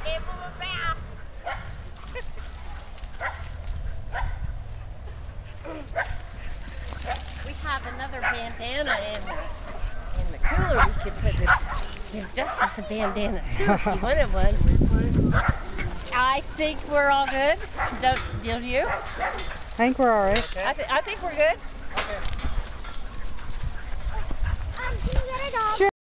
Give him a bath. We have another bandana in the cooler. We could put give Justus a bandana too if you wanted one. I think we're all good. Do you? I think we're all right. Okay. I think we're good. Okay. Sure.